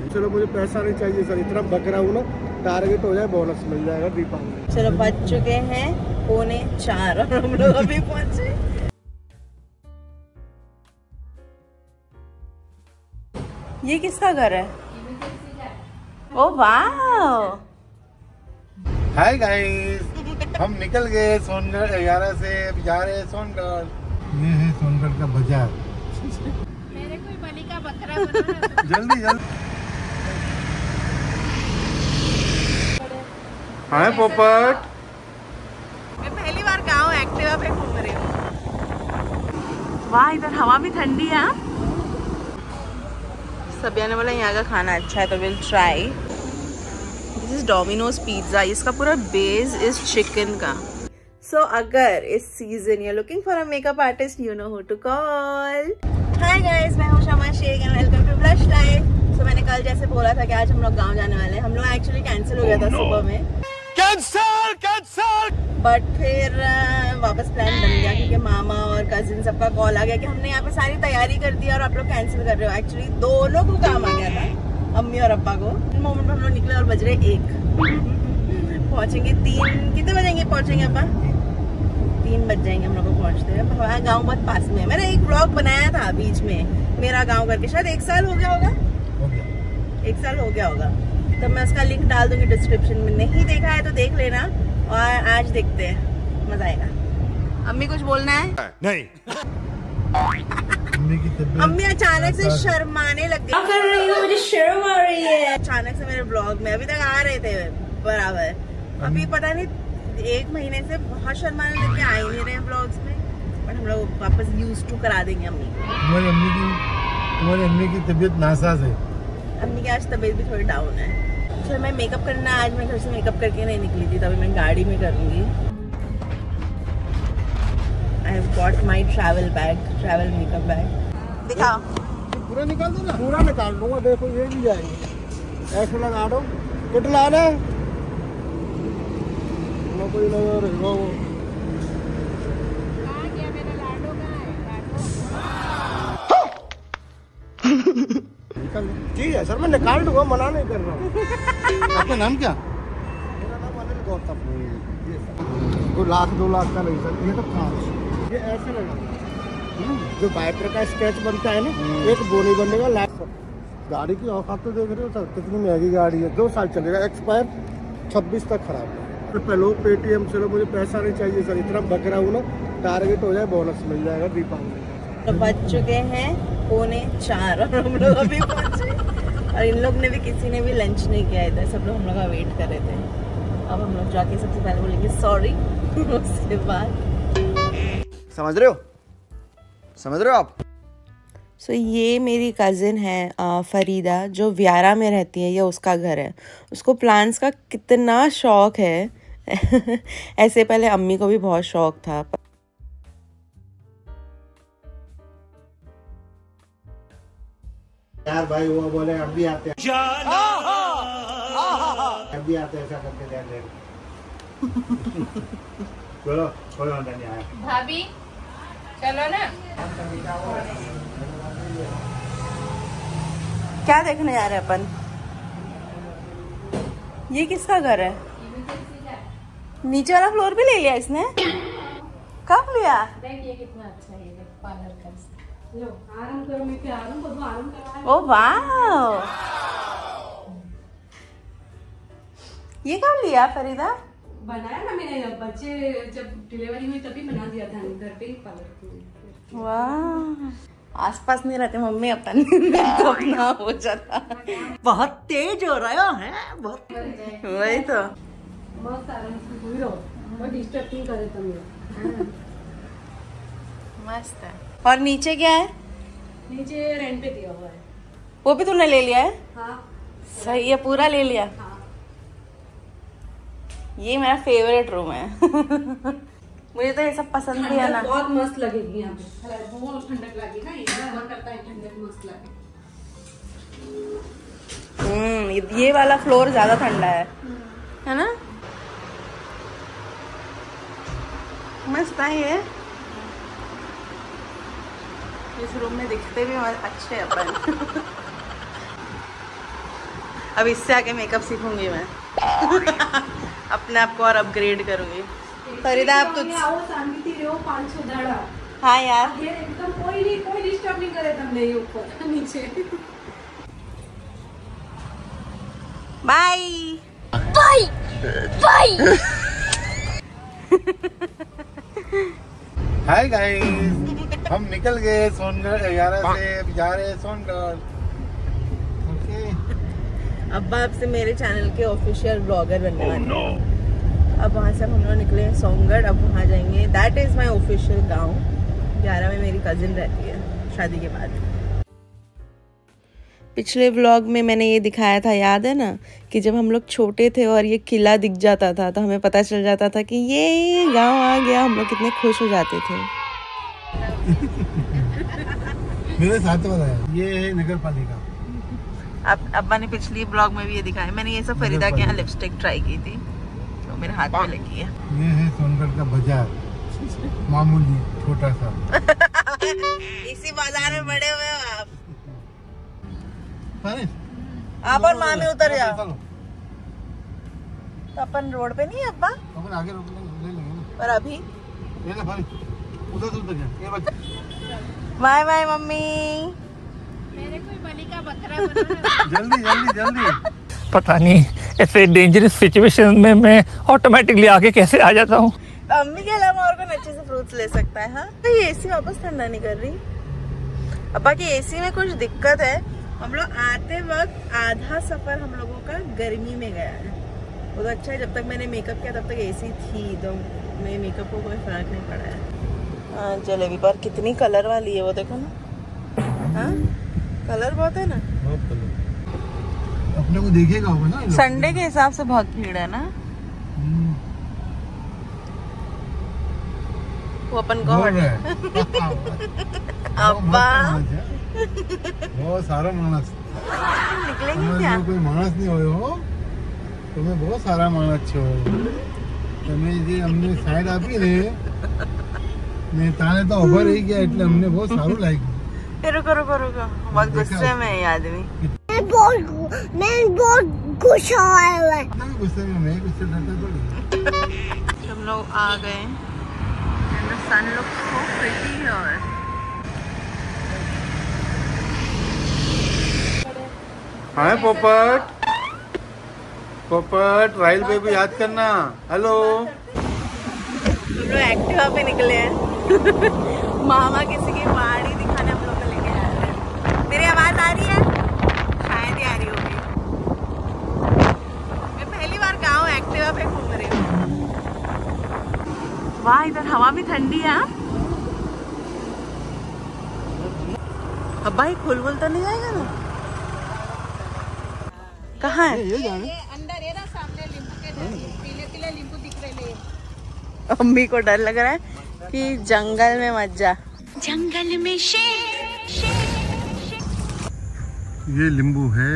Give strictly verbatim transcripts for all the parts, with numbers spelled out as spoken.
चलो मुझे पैसा नहीं चाहिए सर, इतना बक रहा हूँ ना, टारगेट हो जाए बोनस मिल जाएगा दीपावली। चलो बज चुके हैं पौने चार और हम लोग अभी पहुंचे। ये किसका घर है? ओ वाह, हाय गाइस, हम निकल गए सोनगढ़ ग्यारह से, अब जा रहे हैं सोनगढ़। ये है सोनगढ़ का बाजार। मेरे कोई बलि का बकरा बना। जल्दी जल्दी। हाय पोपट। मैं पहली बार गाँव एक्टिवा पे घूम रही हूँ। वाह, इधर हवा भी ठंडी है। सबिया ने बोला यहाँ का खाना अच्छा है तो will try. This is Domino's pizza. इसका पूरा बेस इज चिकन का। सो so, अगर इस season you looking for a makeup artist, you know who to call. Hi guys, मैं हूँ Shama Shaikh and welcome to Blush Life. So मैंने कल जैसे बोला था कि आज हम लोग गांव जाने वाले हैं। हम लोग एक्चुअली कैंसिल हो गया था सुबह में, कैंसल कैंसल बट फिर uh, वापस प्लान बन गया क्योंकि मामा और कजिन सबका कॉल आ गया कि हमने यहाँ पे सारी तैयारी कर दी और आप लोग कैंसिल कर रहे हो। एक्चुअली दो लोग को काम आ गया था, अम्मी और अब्बा को। मोमेंट में हम लोग निकले और बज रहे एक। पहुंचेंगे तीन, कितने बजेंगे पहुंचेंगे अब्बा? तीन बज जाएंगे हम लोग को पहुंचते हैं। हमारा गाँव बहुत पास में है। मैंने एक ब्लॉग बनाया था बीच में मेरा गाँव करके, शायद एक साल हो गया होगा, एक साल हो गया होगा। तो मैं उसका लिंक डाल दूंगी डिस्क्रिप्शन में। नहीं देखा है तो देख लेना। और आज देखते हैं, मजा आएगा। अम्मी कुछ बोलना है? नहीं। अम्मी अचानक से शर्माने लग गई। क्या कर रही हो? मुझे शर्म आ रही है। अचानक से मेरे ब्लॉग में, अभी तक आ रहे थे बराबर, अभी पता नहीं एक महीने से बहुत शर्माने लग के आ ही नहीं रहे ब्लॉग्स में। बट हम लोग वापस यूज टू करा देंगे अम्मी। तुम्हारी अम्मी की तुम्हारी अम्मी की तबीयत नासाज है। अम्मी की आज तबीयत भी थोड़ी डाउन है। अच्छा, मैं मेकअप करना, आज मैं घर से मेकअप करके नहीं निकली थी, तभी मैं गाड़ी में करूंगी। I have got my travel bag, travel makeup bag. दिखाओ। पूरा निकाल दो ना। पूरा निकाल दूंगा, देखो ये भी जाएंगे। ऐसे लगा दो, कितना ना कोई लगा रहेगा वो। कहाँ गया मेरा लाडो? कहाँ है? ठीक है सर, मैं निकाल दूंगा, मना नहीं कर रहा हूँ। आपका नाम क्या? मेरा नाम अनिल गौतम। कोई लाख दो लाख का नहीं सर, ये तो खास। ये ऐसे लगा जो बाइपर का स्केच बनता है ना, एक बोनी बनने का लाख। गाड़ी की औकात तो देख रहे हो सर, कितनी महंगी गाड़ी है। दो साल चलेगा, एक्सपायर छब्बीस तक खराब है। तो पहले पेटीएम, चलो मुझे पैसा नहीं चाहिए सर, इतना बक रहा हूँ ना, टारगेट हो जाए बोनस मिल जाएगा दीपावली। तो बज चुके हैं पौने चार और हम लोग अभी पहुंचे। और इन लोग ने भी, किसी ने भी लंच नहीं किया इधर, सब लोग हम लोग का वेट कर रहे थे। अब हम लोग जाके सबसे पहले बोलेंगे सॉरी, उसके बाद समझ रहे हो समझ रहे हो आप। सो so, ये मेरी कज़िन है फरीदा, जो व्यारा में रहती है। ये उसका घर है। उसको प्लांट्स का कितना शौक है। ऐसे पहले अम्मी को भी बहुत शौक था। यार भाई वो बोले अब भी आते हैं, अब भी आते हैं, ऐसा करके ध्यान दे। चलो कोई वादा नहीं आया। भाभी चलो ना। क्या देखने जा रहे हैं अपन? ये किसका घर है? नीचे वाला फ्लोर भी ले लिया इसने? कब लिया? देखिए कितना अच्छा है ये पार्लर का। लो आराम करो, मैं पे आराम करो, आराम करो। ओ वाह, ये कब लिया फरीदा? बनाया ना मैंने, बच्चे जब डिलीवरी हुई तभी बना दिया था घर पे ही पार्लर। वाह, आसपास नहीं रहते मम्मी, अपन मेकअप ना हो जाता। बहुत तेज हो रहा है, बहुत। वही तो मस्त आराम से हुई रहो, और डिस्टर्ब नहीं करे तुम। मस्त है। और नीचे क्या है? नीचे रेंट पे दिया हुआ है। वो भी तूने ले लिया है? हाँ सही है, पूरा ले लिया। हाँ। ये मेरा फेवरेट रूम है। मुझे तो ये सब पसंद भी है ना। बहुत मस्त लगेगी यहाँ पे, बहुत ठंडक लगी ना, ये मन करता है ठंडक मस्त लगे। हम्म, ये वाला फ्लोर ज्यादा ठंडा है, है ना? मस्त है ये। इस रूम में दिखते भी अच्छे अपन। अब इससे आके मेकअप सीखूंगी मैं। अपने आप को और अपग्रेड करूंगी। फरीदा आप तो पाँच सौ दाड़ा। हाँ यार ये एकदम कोई नहीं कोई डिस्टर्ब नहीं करे तुमने ये ऊपर नीचे। Bye bye bye. Hi guys, हम निकल गए सोनगढ़ ग्यारह से, अब जा रहे हैं सोनगढ़। ओके। अब्बा अब से मेरे चैनल के ऑफिशियल ब्लॉगर बनने वाले हैं। अब वहाँ से हम लोग निकले हैं सोनगढ़, अब वहाँ जाएंगे। दैट इज माई ऑफिशियल गाँव। ग्यारह में मेरी कजिन रहती है शादी के बाद। पिछले व्लॉग में मैंने ये दिखाया था, याद है ना, कि जब हम लोग छोटे थे और ये किला दिख जाता था तो हमें पता चल जाता था कि ये गांव आ गया। हम लोग कितने खुश हो जाते थे। मेरे साथ बताया ये है नगर पालिका। अब अब्बा ने पिछली ब्लॉग में भी ये दिखाया। मैंने ये सब फरीदा के यहाँ लिपस्टिक ट्राई की थी तो मेरे हाथ में लगी है। ये है सोनगढ़ का बाजार, मामूली छोटा सा। इसी बाजार में बड़े हुए हो आप। अरे आप और माँ में उतर जाओ। चलो। तो अपन रोड पे नहीं है अब्बा? अपन आगे रोक लेंगे, ले लेंगे ना। और अभी ले ले भाई, उधर से उधर जा। ये बच्चा। Bye bye mummy. मेरे कोई बलि का बकरा बना। जल्दी जल्दी जल्दी। पता नहीं ऐसे डेंजरस सिचुएशन में मैं ऑटोमेटिकली आगे कैसे आ जाता हूँ। तो अम्मी के अलावा और कौन अच्छे से फ्रूट्स ले सकता है? हाँ, ये एसी वापस ठंडा नहीं कर रही। अब्बा की एसी में कुछ दिक्कत है। हम लोग आते वक्त आधा सफर हम लोगों का गर्मी में गया है। वो तो अच्छा है, जब तक मैंने मेकअप किया तब तक एसी थी तो मेरे मेकअप को कोई फर्क नहीं पड़ा है। हाँ जलेबी पर कितनी कलर वाली है वो, देखो ना। हाँ कलर बहुत है ना। बहुत कलर। अपने को देखेगा होगा ना। संडे के हिसाब से बहुत भीड़ है ना। वो अपन को अब्बा बहुत सारा मानस निकलेंगे क्या? कोई मानस नहीं हो, तुम्हें बहुत सारा मानस छो। તમે જે અમને સાઈડ આપી ને ને તાને તો ઉભા રહી ગયા એટલે અમને બહુ સારું લાગ્યું। रुको रुको रुको, बहुत गुस्से में है ये आदमी। मैं बहुत मैं बहुत गुस्सा आया हुआ है। मैं गुस्से में मैं गुस्से डरता थोड़ी। हम लोग आ गए। And the sun looks so pretty here. हाय पोपट, पोपट राइल बेबी याद करना। हेलो। हम लोग एक्टिवा पे निकले हैं। मामा किसी की पहाड़ी दिखाने हम लोग को लेके जा रहे हैं। मेरी आवाज आ रही है? शायद ही आ रही होगी। मैं पहली बार गाँव एक्टिवा पे घूम रही हूँ। वाह इधर हवा भी ठंडी है। अब भाई खुल बुल तो नहीं जाएगा ना? कहाँ है? ये जाने अंदर ये ना सामने नींबू के पीले पीले नींबू दिख रहे हैं। अम्मी को डर लग रहा है कि जंगल में मत जा। जंगल में शेर शेर। ये नींबू है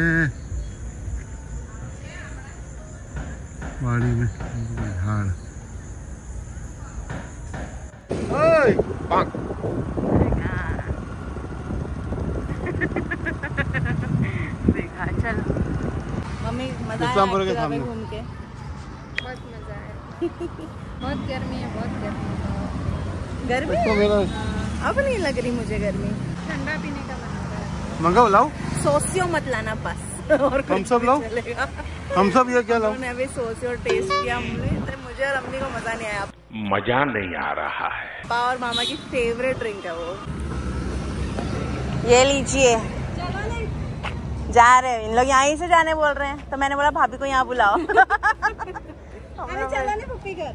बाड़ी में झाड़। ओए देखा चल मम्मी मजा आया इस्लामपुर के एक्टिवा पे सामने। घूम के। बहुत मजा आया। बहुत गर्मी है, बहुत गर्मी है। गर्मी तो है? मेरा अब नहीं लग रही मुझे गर्मी। ठंडा पीने का मन हो रहा है। मंगाओ लाओ। सोसियो मत लाना बस। और हम सब लाओ। चलेगा। हम सब ये क्या लाओ? उन्होंने अभी सोसियो टेस्ट किया हमने, तो मुझे और अम्मी को मजा नहीं आया। मजा नहीं आ रहा है। पापा और मामा की फेवरेट ड्रिंक है वो। ये लीजिए। जा रहे हैं इन लोग, यहाँ से जाने बोल रहे हैं तो मैंने बोला भाभी को यहाँ बुलाओ। अरे चला नहीं पप्पी घर।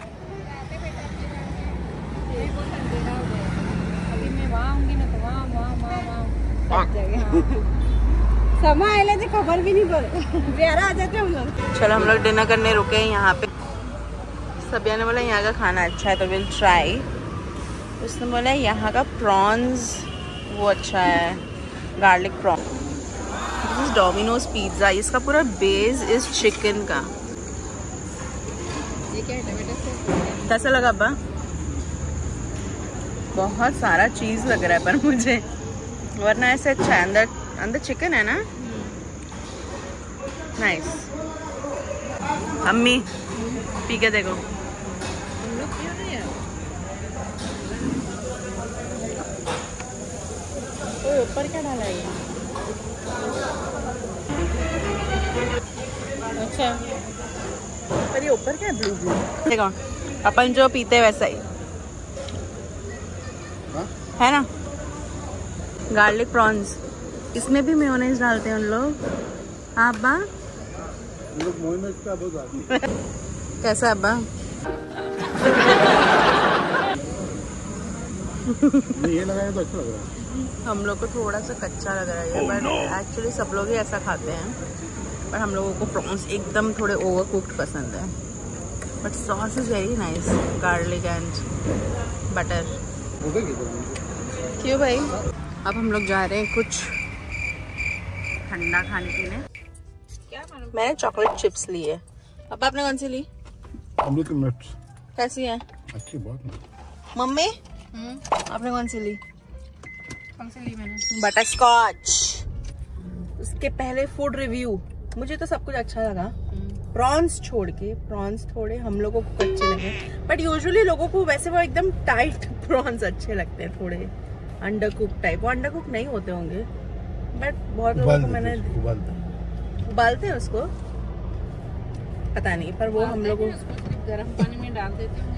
अभी मैं वहाँ आऊंगी ना तो वहाँ वहाँ वहाँ वहाँ समा आए थे, खबर भी नहीं पड़ प्यारा आ जाते हम लोग। चलो हम लोग डिनर करने रुके हैं यहाँ पे। सबिया ने बोला यहाँ का खाना अच्छा है तो विल ट्राई। उसने बोला यहाँ का प्रॉन्स वो अच्छा है, garlic prawn. This is Domino's pizza. इसका पूरा बेस इज चिकन का। ये क्या है? टमाटर सॉस। कैसा लगा अब्बा? बहुत सारा चीज़ लग रहा है पर मुझे, वरना ऐसे अच्छा है। अंदर अंदर चिकन है ना। नाइस। अम्मी पी के देखो। ऊपर क्या डाला है? अच्छा, पर ये ऊपर क्या है? Blue blue. देखो अपन जो पीते हैं वैसा ही है ना। गार्लिक प्रॉन्स, इसमें भी मेयोनेज डालते हैं उन लोग। हाँ अब्बा, लोग मेयोनेज का बहुत डालते हैं। कैसा अब्बा? ये लगाया तो अच्छा लग रहा है। हम लोग को थोड़ा सा कच्चा लग रहा है, बट एक्चुअली सब लोग ही ऐसा खाते हैं। पर हम लोगों को प्रॉन्स एकदम थोड़े ओवर कुक्ड पसंद है। But sauce is very nice, garlic and butter. क्यों भाई? अब हम लोग जा रहे हैं कुछ ठंडा खाने पीने। मैंने चॉकलेट चिप्स ली है। अब आपने कौन सी ली? अमृत नट्स। कैसी है? अच्छी, बहुत। मम्मी आपने कौन सी ली? कौन सी ली मैंने? Butterscotch. उसके पहले फूड रिव्यू। मुझे तो सब कुछ अच्छा लगा, प्रॉन्स छोड़ के। प्रॉन्स थोड़े हम लोगों को कच्चे लगे, बट यूजुअली लोगों को वैसे वो एकदम टाइट प्रॉन्स अच्छे लगते हैं, थोड़े अंडर कुक टाइप। वो अंडर कुक नहीं होते होंगे, बट बहुत लोगों को मैंने उबालते हैं उसको, पता नहीं, पर वो हम लोगों गर्म पानी में डाल देते होंगे।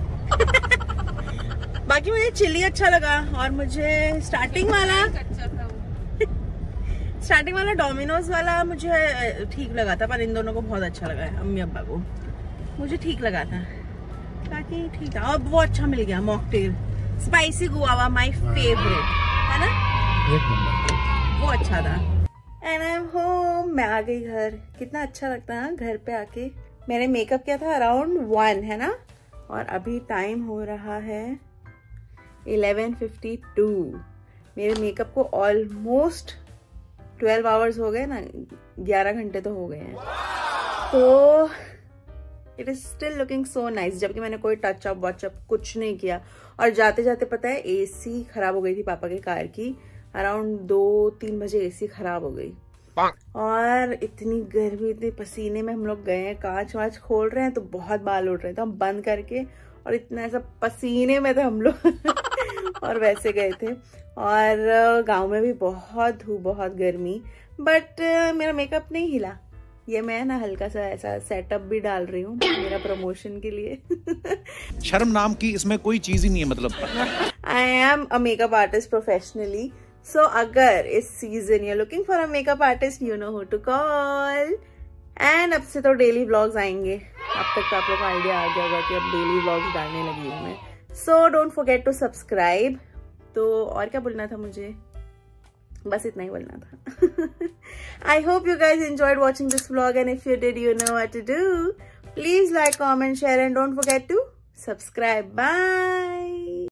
बाकी मुझे चिली अच्छा लगा, और मुझे स्टार्टिंग वाला कच्चा था वो। स्टार्टिंग वाला डोमिनोज वाला मुझे ठीक लगा था, पर इन दोनों को बहुत अच्छा लगा है। अम्मी अब्बा को मुझे ठीक लगा था, बाकी ठीक था। अब वो अच्छा मिल गया mocktail, spicy guava, my favourite है ना, एक नंबर, वो अच्छा था। एंड आई एम होम, मैं आ गई घर। कितना अच्छा लगता है घर पे आके। मैंने मेकअप किया था अराउंड वन, है ना, और अभी टाइम हो रहा है इलेवन फिफ्टी टू। मेरे मेकअप को ऑलमोस्ट ट्वेल्व आवर्स हो गए ना, ग्यारह घंटे तो हो गए हैं। तो it is still looking so nice, जबकि मैंने कोई टच अप वॉचअप कुछ नहीं किया। और जाते जाते पता है एसी खराब हो गई थी पापा के कार की, अराउंड दो तीन बजे एसी खराब हो गई, और इतनी गर्मी, इतने पसीने में हम लोग गए हैं। कांच वाँच खोल रहे हैं तो बहुत बाल उठ रहे थे, हम बंद करके, और इतना ऐसा पसीने में थे हम लोग और वैसे गए थे। और गांव में भी बहुत धूप, बहुत गर्मी, बट मेरा मेकअप नहीं हिला। ये मैं ना हल्का सा ऐसा सेटअप भी डाल रही हूँ मेरा प्रमोशन के लिए। शर्म नाम की इसमें कोई चीज ही नहीं है, मतलब I am a makeup artist professionally, so अगर इस season you looking for a makeup artist, you know who to call. And अब से तो डेली व्लॉग्स आएंगे। अब तक तो आप लोग को आइडिया आ गया होगा कि अब डेली व्लॉग्स डालने लगी हूँ मैं। So don't forget to subscribe. तो और क्या बोलना था मुझे, बस इतना ही बोलना था। I hope you guys enjoyed watching this vlog, and if you did, you know what to do. Please like, comment, share, and don't forget to subscribe. Bye.